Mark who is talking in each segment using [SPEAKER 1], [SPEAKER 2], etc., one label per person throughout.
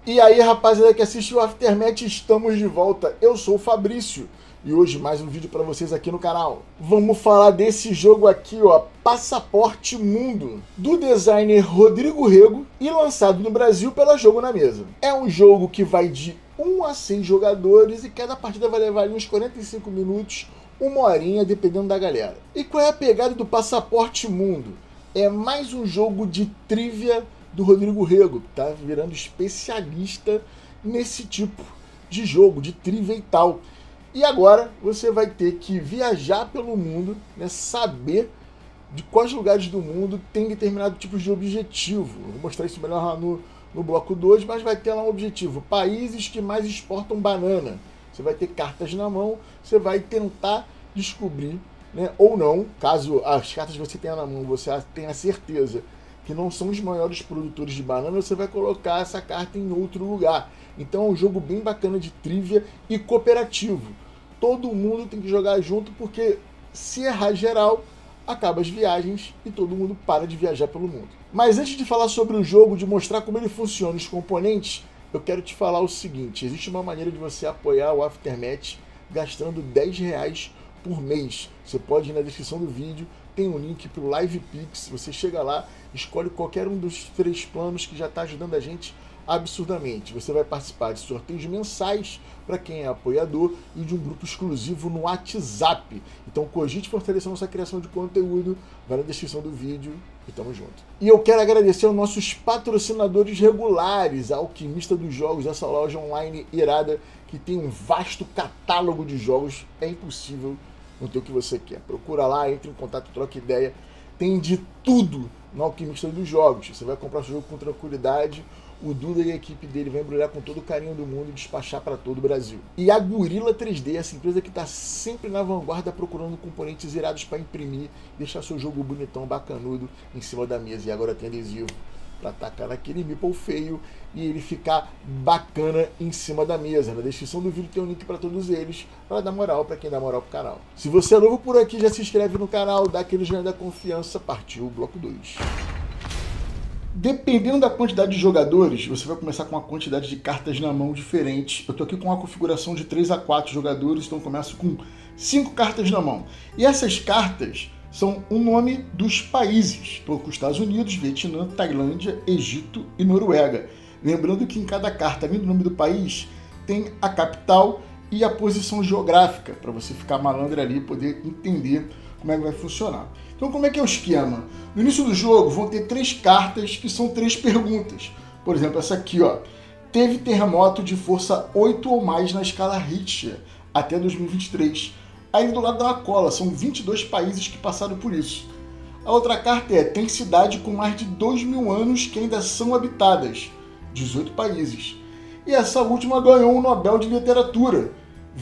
[SPEAKER 1] E aí, rapaziada que assiste o Aftermath, estamos de volta. Eu sou o Fabrício e hoje mais um vídeo para vocês aqui no canal. Vamos falar desse jogo aqui, ó, Passaporte Mundo, do designer Rodrigo Rego e lançado no Brasil pela Jogo na Mesa. É um jogo que vai de 1 a 6 jogadores e cada partida vai levar ali uns 45 minutos, uma horinha, dependendo da galera. E qual é a pegada do Passaporte Mundo? É mais um jogo de trivia do Rodrigo Rego, que tá virando especialista nesse tipo de jogo, de trivia e tal. E agora você vai ter que viajar pelo mundo, né, saber de quais lugares do mundo tem determinado tipo de objetivo. Eu vou mostrar isso melhor lá no bloco 2, mas vai ter lá um objetivo. Países que mais exportam banana. Você vai ter cartas na mão, você vai tentar descobrir, né, ou não, caso as cartas que você tenha na mão, você tenha certeza que não são os maiores produtores de banana, você vai colocar essa carta em outro lugar. Então é um jogo bem bacana de trivia e cooperativo. Todo mundo tem que jogar junto, porque se errar geral, acaba as viagens e todo mundo para de viajar pelo mundo. Mas antes de falar sobre o jogo, de mostrar como ele funciona, os componentes, eu quero te falar o seguinte: existe uma maneira de você apoiar o Aftermath gastando R$10 por mês. Você pode ir na descrição do vídeo, tem um link para o LivePix, você chega lá, escolhe qualquer um dos 3 planos que já está ajudando a gente absurdamente. Você vai participar de sorteios mensais para quem é apoiador e de um grupo exclusivo no WhatsApp. Então cogite fortalecer nossa criação de conteúdo, vai na descrição do vídeo e tamo junto. E eu quero agradecer aos nossos patrocinadores regulares, a Alquimista dos Jogos, essa loja online irada que tem um vasto catálogo de jogos, é impossível não ter o que você quer. Procura lá, entre em contato, troca ideia. Tem de tudo no Alquimista dos Jogos. Você vai comprar seu jogo com tranquilidade. O Duda e a equipe dele vão embrulhar com todo o carinho do mundo e despachar para todo o Brasil. E a Gorilla 3D, essa empresa que está sempre na vanguarda procurando componentes irados para imprimir, deixar seu jogo bonitão, bacanudo em cima da mesa. E agora tem adesivo para tacar naquele meeple feio e ele ficar bacana em cima da mesa. Na descrição do vídeo tem um link para todos eles, para dar moral para quem dá moral pro canal. Se você é novo por aqui, já se inscreve no canal, dá aquele joinha da confiança. Partiu o bloco 2. Dependendo da quantidade de jogadores, você vai começar com uma quantidade de cartas na mão diferente. Eu tô aqui com uma configuração de 3 a 4 jogadores, então eu começo com 5 cartas na mão. E essas cartas são o nome dos países. Estou com os Estados Unidos, Vietnã, Tailândia, Egito e Noruega. Lembrando que em cada carta, além do nome do país, tem a capital e a posição geográfica, para você ficar malandro ali e poder entender como é que vai funcionar. Então, como é que é o esquema? No início do jogo vão ter 3 cartas que são 3 perguntas. Por exemplo, essa aqui, ó. Teve terremoto de força 8 ou mais na escala Richter até 2023. Aí do lado da cola, são 22 países que passaram por isso. A outra carta é: tem cidade com mais de 2.000 anos que ainda são habitadas. 18 países. E essa última ganhou um Nobel de Literatura.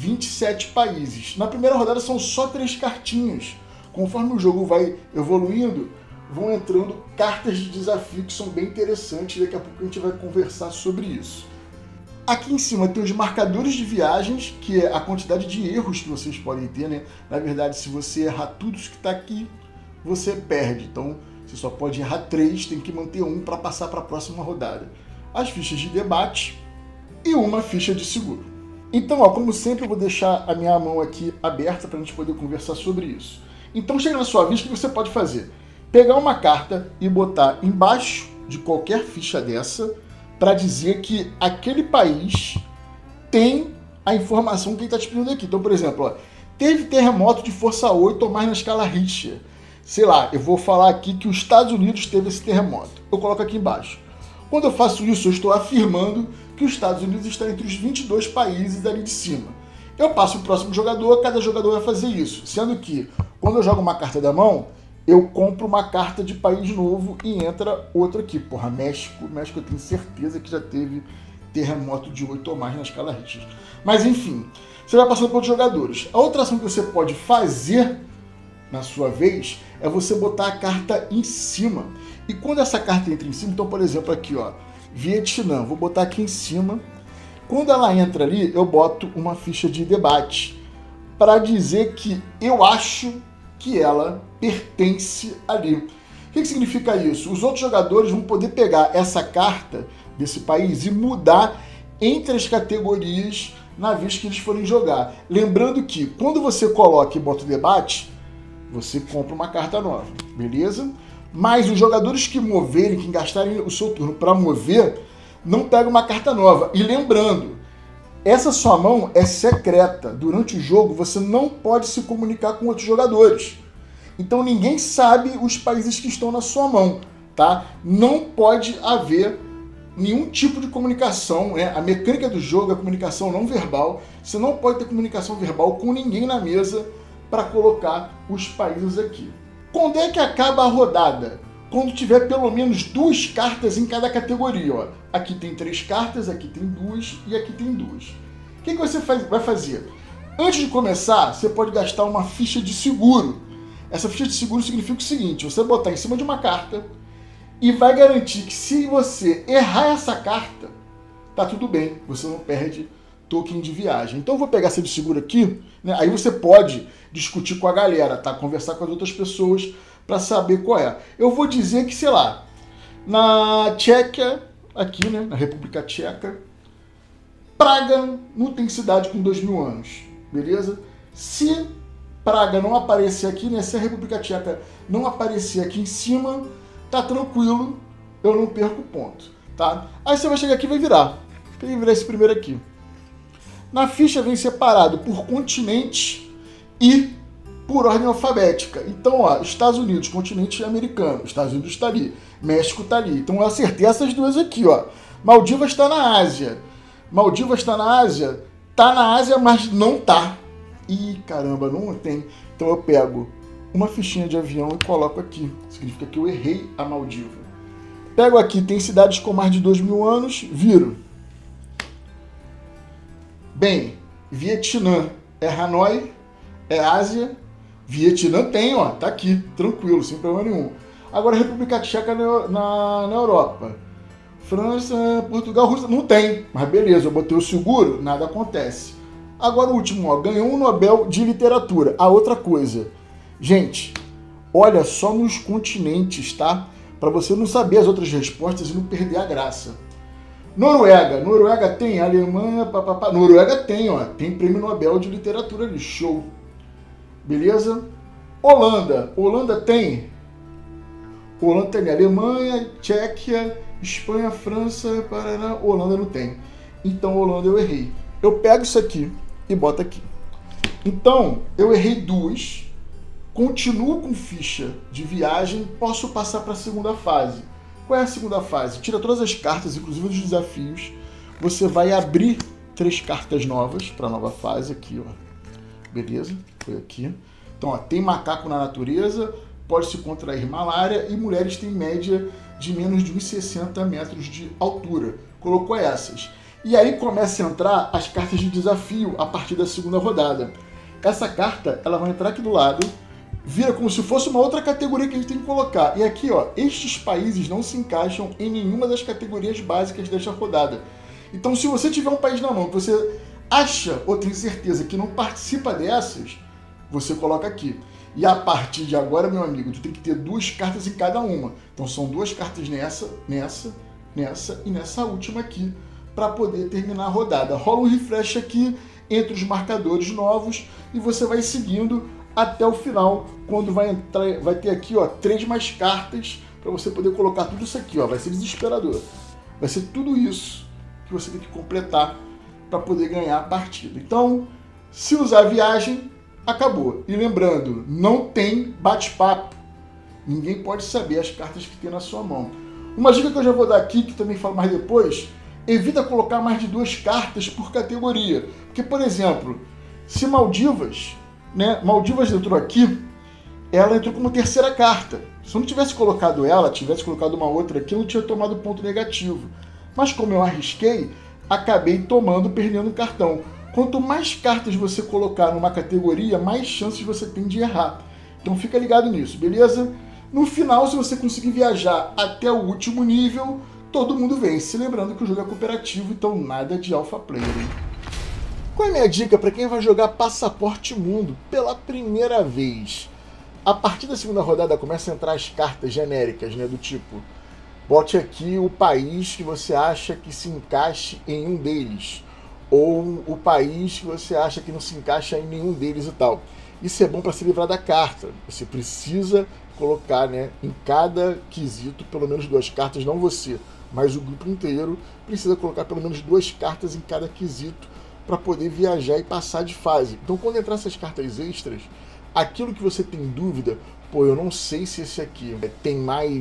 [SPEAKER 1] 27 países. Na primeira rodada são só 3 cartinhas. Conforme o jogo vai evoluindo, vão entrando cartas de desafio que são bem interessantes. Daqui a pouco a gente vai conversar sobre isso. Aqui em cima tem os marcadores de viagens, que é a quantidade de erros que vocês podem ter, né? Na verdade, se você errar tudo isso que está aqui, você perde. Então, você só pode errar 3, tem que manter 1 para passar para a próxima rodada. As fichas de debate e uma ficha de seguro. Então, ó, como sempre, eu vou deixar a minha mão aqui aberta para a gente poder conversar sobre isso. Então, chega na sua vez, o que você pode fazer? Pegar uma carta e botar embaixo de qualquer ficha dessa, para dizer que aquele país tem a informação que ele está te pedindo aqui. Então, por exemplo, ó, teve terremoto de força 8 ou mais na escala Richter. Sei lá, eu vou falar aqui que os Estados Unidos teve esse terremoto. Eu coloco aqui embaixo. Quando eu faço isso, eu estou afirmando que os Estados Unidos está entre os 22 países ali de cima. Eu passo para o próximo jogador, cada jogador vai fazer isso. Sendo que, quando eu jogo uma carta da mão, eu compro uma carta de país novo e entra outro aqui. Porra, México. México eu tenho certeza que já teve terremoto de 8 ou mais na escala Richter. Mas enfim, você vai passando para outros jogadores. A outra ação que você pode fazer na sua vez é você botar a carta em cima. E quando essa carta entra em cima, então por exemplo aqui, ó, Vietnã, vou botar aqui em cima. Quando ela entra ali, eu boto uma ficha de debate para dizer que eu acho que ela pertence ali. O que significa isso? Os outros jogadores vão poder pegar essa carta desse país e mudar entre as categorias na vez que eles forem jogar. Lembrando que quando você coloca e bota o debate, você compra uma carta nova, beleza? Mas os jogadores que moverem, que gastarem o seu turno para mover, não pegam uma carta nova. E lembrando, essa sua mão é secreta. Durante o jogo você não pode se comunicar com outros jogadores. Então ninguém sabe os países que estão na sua mão, tá? Não pode haver nenhum tipo de comunicação, né? A mecânica do jogo é a comunicação não verbal. Você não pode ter comunicação verbal com ninguém na mesa para colocar os países aqui. Quando é que acaba a rodada? Quando tiver pelo menos 2 cartas em cada categoria. Ó. Aqui tem 3 cartas, aqui tem 2 e aqui tem 2. O que você vai fazer? Antes de começar, você pode gastar uma ficha de seguro. Essa ficha de seguro significa o seguinte: você botar em cima de uma carta e vai garantir que se você errar essa carta, tá tudo bem, você não perde token de viagem. Então eu vou pegar essa de seguro aqui, né? Aí você pode discutir com a galera, tá? Conversar com as outras pessoas para saber qual é. Eu vou dizer que, sei lá, na Tchequia, aqui, né, na República Tcheca, Praga não tem cidade com 2000 anos, beleza? Se Praga não aparecer aqui, né, se a República Tcheca não aparecer aqui em cima, tá tranquilo, eu não perco ponto, tá? Aí você vai chegar aqui e vai virar. Tem que virar esse primeiro aqui. Na ficha vem separado por continente e por ordem alfabética. Então, ó, Estados Unidos, continente americano. Estados Unidos está ali. México está ali. Então eu acertei essas duas aqui, ó. Maldivas está na Ásia. Maldivas está na Ásia. Tá na Ásia, mas não tá. Ih, caramba, não tem. Então eu pego uma fichinha de avião e coloco aqui. Significa que eu errei a Maldiva. Pego aqui, tem cidades com mais de 2000 anos, viro. Bem, Vietnã é Hanoi, é Ásia. Vietnã tem, ó, tá aqui, tranquilo, sem problema nenhum. Agora República Tcheca na Europa. França, Portugal, Rússia, não tem. Mas beleza, eu botei o seguro, nada acontece. Agora o último, ó, ganhou um Nobel de Literatura. A outra coisa, gente, olha só nos continentes, tá? Para você não saber as outras respostas e não perder a graça. Noruega tem, Alemanha, papapá. Noruega tem, ó, tem prêmio Nobel de Literatura ali, show. Beleza? Holanda tem Alemanha, Tchequia, Espanha, França, Paraná. Holanda não tem. Então Holanda eu errei. Eu pego isso aqui e boto aqui. Então eu errei 2. Continuo com ficha de viagem, posso passar para a segunda fase. Qual é a segunda fase? Tira todas as cartas, inclusive dos desafios. Você vai abrir 3 cartas novas para a nova fase aqui, ó. Beleza? Foi aqui. Então, ó, tem macaco na natureza, pode se contrair malária e mulheres têm média de menos de 1,60 metros de altura. Colocou essas. E aí começa a entrar as cartas de desafio a partir da segunda rodada. Essa carta, ela vai entrar aqui do lado, vira como se fosse uma outra categoria que a gente tem que colocar. E aqui, ó, estes países não se encaixam em nenhuma das categorias básicas desta rodada. Então, se você tiver um país na mão que você acha ou tem certeza que não participa dessas, você coloca aqui. E a partir de agora, meu amigo, tu tem que ter 2 cartas em cada uma. Então são 2 cartas nessa e nessa última aqui, para poder terminar a rodada. Rola um refresh aqui entre os marcadores novos e você vai seguindo até o final, quando vai ter aqui, ó, 3 mais cartas para você poder colocar tudo isso aqui, ó. Vai ser desesperador. Vai ser tudo isso que você tem que completar para poder ganhar a partida. Então, se usar a viagem, acabou. E lembrando, não tem bate-papo. Ninguém pode saber as cartas que tem na sua mão. Uma dica que eu já vou dar aqui, que também falo mais depois, evita colocar mais de 2 cartas por categoria. Porque, por exemplo, se Maldivas, né, Maldivas entrou aqui, ela entrou como terceira carta. Se eu não tivesse colocado ela, tivesse colocado uma outra aqui, eu não tinha tomado ponto negativo. Mas como eu arrisquei, acabei perdendo um cartão. Quanto mais cartas você colocar numa categoria, mais chances você tem de errar. Então fica ligado nisso, beleza? No final, se você conseguir viajar até o último nível, todo mundo vence. Lembrando que o jogo é cooperativo, então nada de alpha player. Qual é a minha dica para quem vai jogar Passaporte Mundo pela primeira vez? A partir da segunda rodada começa a entrar as cartas genéricas, né, do tipo Bote aqui o país que você acha que se encaixe em um deles, ou o país que você acha que não se encaixa em nenhum deles e tal. Isso é bom para se livrar da carta. Você precisa colocar, né, em cada quesito pelo menos 2 cartas, não você, mas o grupo inteiro precisa colocar pelo menos 2 cartas em cada quesito para poder viajar e passar de fase. Então, quando entrar essas cartas extras, aquilo que você tem dúvida, pô, eu não sei se esse aqui tem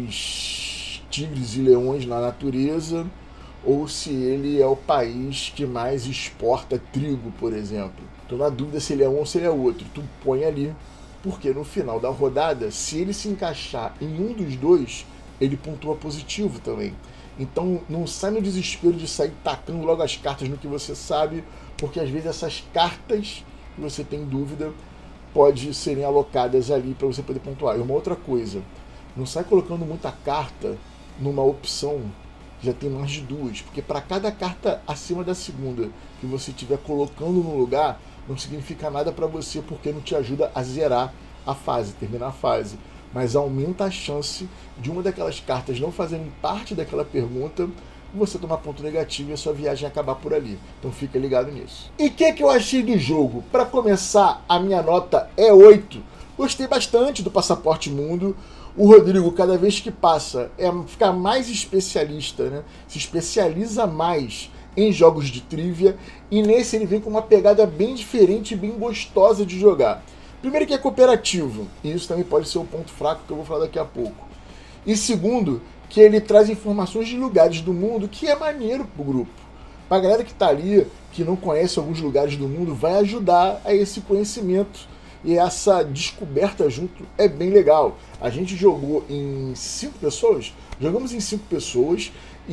[SPEAKER 1] mais tigres e leões na natureza, ou se ele é o país que mais exporta trigo, por exemplo. Estou na dúvida se ele é um ou se ele é outro. Tu põe ali, porque no final da rodada, se ele se encaixar em um dos dois, ele pontua positivo também. Então não sai no desespero de sair tacando logo as cartas no que você sabe, porque às vezes essas cartas que você tem dúvida pode serem alocadas ali para você poder pontuar. E uma outra coisa, não sai colocando muita carta numa opção que já tem mais de 2, porque para cada carta acima da segunda que você estiver colocando no lugar, não significa nada para você, porque não te ajuda a zerar a fase, terminar a fase, mas aumenta a chance de uma daquelas cartas não fazerem parte daquela pergunta, você tomar ponto negativo e a sua viagem acabar por ali. Então fica ligado nisso. E o que eu achei do jogo? Para começar, a minha nota é 8. Gostei bastante do Passaporte Mundo. O Rodrigo, cada vez que passa, fica mais especialista, né? Se especializa mais em jogos de trivia, e nesse ele vem com uma pegada bem diferente e bem gostosa de jogar. Primeiro que é cooperativo, e isso também pode ser um ponto fraco que eu vou falar daqui a pouco. E segundo, que ele traz informações de lugares do mundo, que é maneiro pro grupo. Pra galera que tá ali, que não conhece alguns lugares do mundo, vai ajudar a esse conhecimento. E essa descoberta junto é bem legal. A gente jogou em 5 pessoas, jogamos em 5 pessoas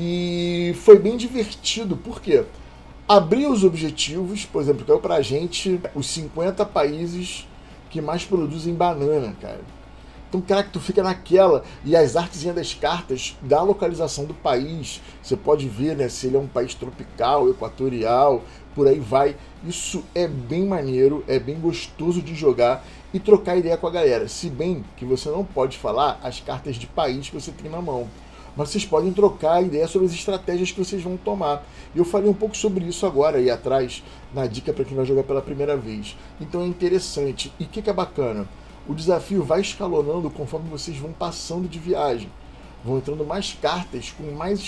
[SPEAKER 1] e foi bem divertido, porque abrir os objetivos, por exemplo, caiu pra gente os 50 países que mais produzem banana, cara. Então, cara, que tu fica naquela, e as artezinhas das cartas da localização do país, você pode ver, né, se ele é um país tropical, equatorial, por aí vai. Isso é bem maneiro, é bem gostoso de jogar e trocar ideia com a galera. Se bem que você não pode falar as cartas de país que você tem na mão, mas vocês podem trocar ideia sobre as estratégias que vocês vão tomar. E eu falei um pouco sobre isso agora aí atrás, na dica para quem vai jogar pela primeira vez. Então é interessante. E o que é bacana? O desafio vai escalonando conforme vocês vão passando de viagem. Vão entrando mais cartas com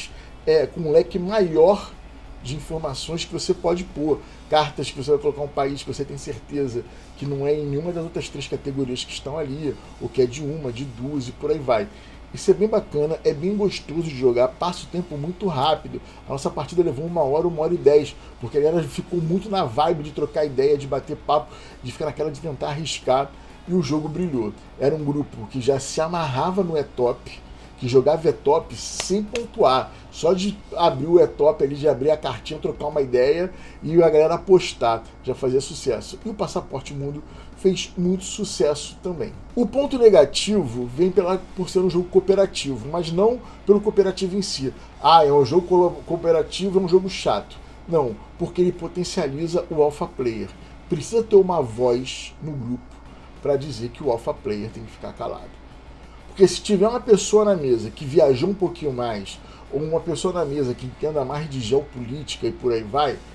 [SPEAKER 1] um leque maior de informações que você pode pôr. Cartas que você vai colocar um país que você tem certeza que não é em nenhuma das outras 3 categorias que estão ali, ou que é de uma, de 2 e por aí vai. Isso é bem bacana, é bem gostoso de jogar, passa o tempo muito rápido. A nossa partida levou 1 hora, 1 hora e 10, porque a galera ficou muito na vibe de trocar ideia, de bater papo, de ficar naquela de tentar arriscar, e o jogo brilhou. Era um grupo que já se amarrava no E-Top, que jogava E-Top sem pontuar. Só de abrir o E-Top ali, de abrir a cartinha, trocar uma ideia e a galera apostar, já fazia sucesso. E o Passaporte Mundo fez muito sucesso também. O ponto negativo vem por ser um jogo cooperativo, mas não pelo cooperativo em si. Ah, é um jogo cooperativo, é um jogo chato. Não, porque ele potencializa o alpha player. Precisa ter uma voz no grupo para dizer que o alpha player tem que ficar calado. Porque se tiver uma pessoa na mesa que viajou um pouquinho mais, ou uma pessoa na mesa que entenda mais de geopolítica e por aí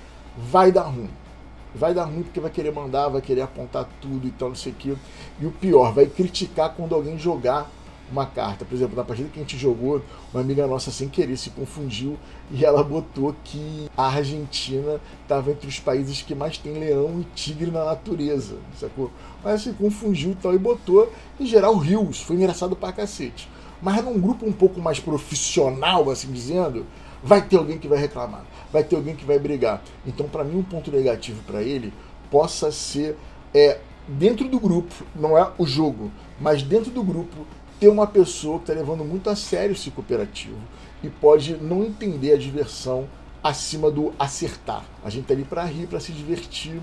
[SPEAKER 1] vai dar ruim. Vai dar ruim porque vai querer mandar, vai querer apontar tudo e tal, não sei o que. E o pior, vai criticar quando alguém jogar uma carta. Por exemplo, na partida que a gente jogou, uma amiga nossa sem querer se confundiu e ela botou que a Argentina estava entre os países que mais tem leão e tigre na natureza, sacou? Mas se confundiu e tal e botou, em geral, rios. Foi engraçado pra cacete. Mas num grupo um pouco mais profissional, assim dizendo, vai ter alguém que vai reclamar, vai ter alguém que vai brigar. Então, para mim, um ponto negativo para ele possa ser dentro do grupo, não é o jogo, mas dentro do grupo, ter uma pessoa que está levando muito a sério esse cooperativo e pode não entender a diversão acima do acertar. A gente está ali para rir, para se divertir,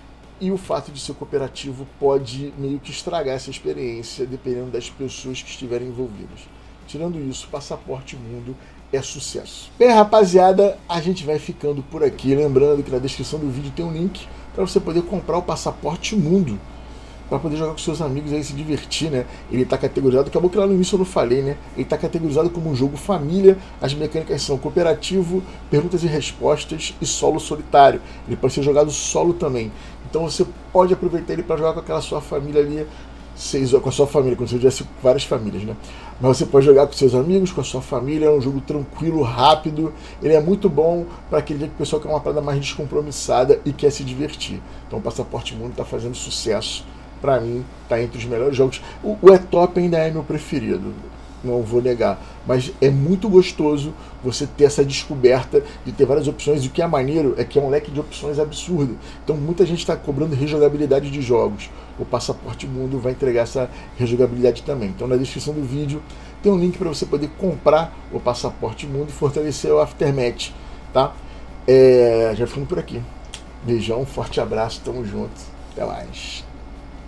[SPEAKER 1] e o fato de ser cooperativo pode meio que estragar essa experiência, dependendo das pessoas que estiverem envolvidas. Tirando isso, Passaporte Mundo é sucesso. Bem, rapaziada, a gente vai ficando por aqui. Lembrando que na descrição do vídeo tem um link para você poder comprar o Passaporte Mundo. para poder jogar com seus amigos aí, se divertir, né? Ele está categorizado, acabou que lá no início eu não falei, né? Ele está categorizado como um jogo família. As mecânicas são cooperativo, perguntas e respostas e solo solitário. Ele pode ser jogado solo também. Então você pode aproveitar ele para jogar com aquela sua família ali, com a sua família, quando você tivesse várias famílias, né? Mas você pode jogar com seus amigos, com a sua família. É um jogo tranquilo, rápido. Ele é muito bom para aquele dia que o pessoal quer uma parada mais descompromissada e quer se divertir. Então o Passaporte Mundo está fazendo sucesso. Para mim, está entre os melhores jogos. O E-Top ainda é meu preferido, não vou negar, mas é muito gostoso você ter essa descoberta de ter várias opções. E o que é maneiro é que é um leque de opções absurdo. Então muita gente está cobrando rejogabilidade de jogos. O Passaporte Mundo vai entregar essa rejogabilidade também. Então na descrição do vídeo tem um link para você poder comprar o Passaporte Mundo e fortalecer o Aftermath, tá? Já ficando por aqui. Beijão, forte abraço, tamo junto, até mais.